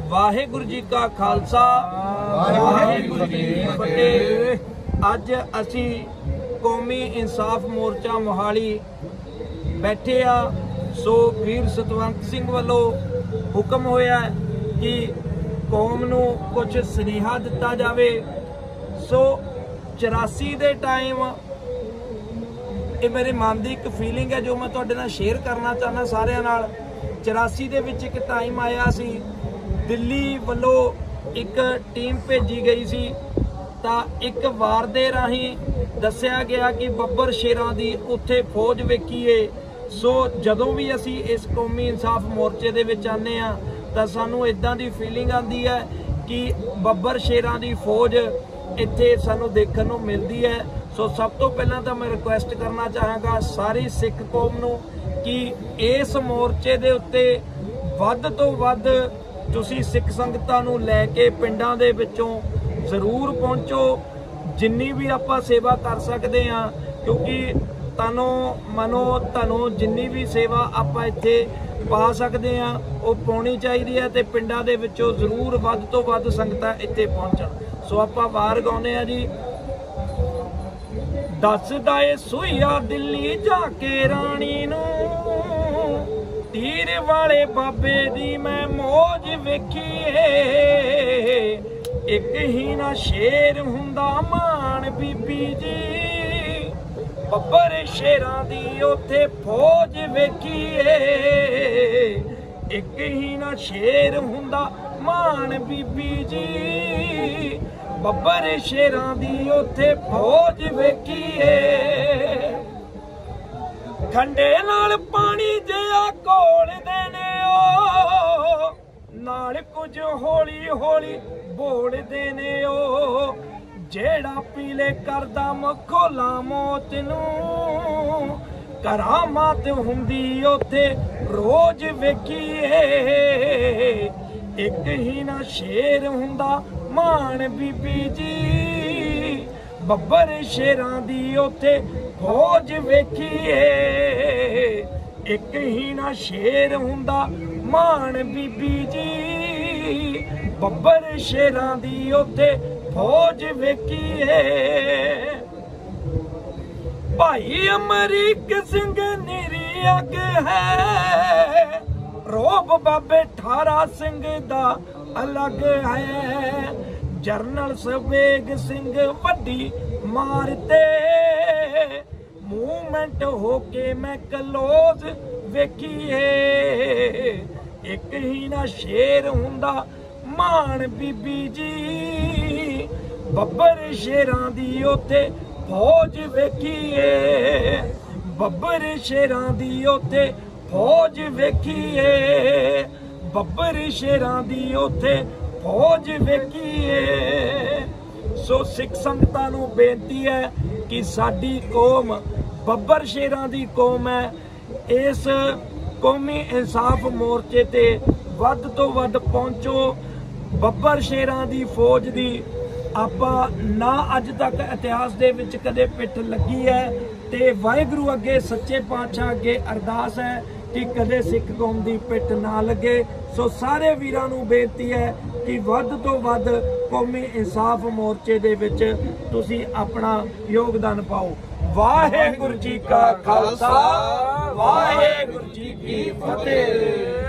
वाहेगुरु जी का खालसा वाहेगुरु जी की फतेह। अज असी कौमी इंसाफ मोर्चा मोहाली बैठे आ। सो वीर सतवंत सिंह वालों हुक्म होया कि कौम नूं कुछ सुनेहा दिता जावे। सो 84 दे टाइम ये मेरे मन की एक फीलिंग है जो मैं तुहाडे नाल शेयर करना चाहना सारिਆਂ नाल। 84 दे विच एक टाइम आया सी, दिल्ली वालों एक टीम भेजी गई सी तां एक वार दे राही दस्सिया गया कि बब्बर शेरां दी उत्थे फौज वेखीए। सो जदों भी असी इस कौमी इंसाफ मोर्चे दे विच आने आ तां सानूं इदां दी फीलिंग आती है कि बब्बर शेरां दी फौज इत्थे सानूं देखण नूं मिलदी है। सो सब तो पहलां तां मैं रिक्वेस्ट करना चाहांगा सारी सिख कौम नूं कि इस मोर्चे दे उत्ते वध तो वध तुसीं सिख संगतां नूं लैके पिंडां दे विचों जरूर पहुंचो। जिन्नी भी आपां सेवा कर सकते हैं, क्योंकि तनो मनो धनो जिन्नी भी सेवा आपां इत्थे पा सकते हैं वो पाउणी चाहिए है। तो पिंडां दे विचों जरूर वध तो वध संगतां इत्थे पहुंचण। सो आपां वार गाउने आ जी। दसदा ए सुइया दिल्ली जाके राणी नूं, तीर वाले बाबे दी मैं मौज वेखी है। एक ही ना शेर हुंदा मान बीबी जी, बब्बर शेरां दी ओथे फौज वेखी है। एक ही ना शेर हुंदा मान बीबी जी, बब्बर शेरां दी ओथे फौज वेखी है। खंडे नाल पानी जिहा घोल देने ओ, नाल कुछ हौली हौली बोल देने ओ। जेड़ा पीले करदा मखोला मौत नूं, करामात हुंदी ओथे रोज वेखी है। एक ही ना शेर हुंदा मान बीबी जी, बब्बर शेरां दी ओथे फौज वेखी है। एक ही ना शेर हुंदा मान बीबी जी, बब्बर शेरां दी ओथे फौज वेखी है। भाई अमरीक सिंह निरी अग है, रोब बाबे ठारा सिंह दा अलग है। जरनल सवेग सिंह वड्डी मारते, मूवमेंट होके मैं क्लोज वेखी है। एक ही ना शेर हुंदा मान बीबी जी, बब्बर शेरां दी ओथे फौज वेखी है। बब्बर शेरां दी ओथे फौज वेखी है। बब्बर शेरां दी ओथे फौज वेखी है। सो सिख संगतां नूं बेनती है कि साडी कौम बब्बर शेरां दी कौम है। इस कौमी इंसाफ मोर्चे ते वध तो वध पहुंचो। बब्बर शेरां दी फौज दी आपां ना अज तक इतिहास दे विच कदे पिठ लगी है। ते वाहिगुरू अगे सच्चे पातशाह अगे अरदास है कि कदे सिख कौम दी पिठ ना लगे। सो सारे वीरां नूं बेनती है कि वध तो वध कौमी इंसाफ मोर्चे दे विच तुसीं अपना योगदान पाओ। वाहेगुरू जी का खालसा वाहेगुरू जी की फतेह।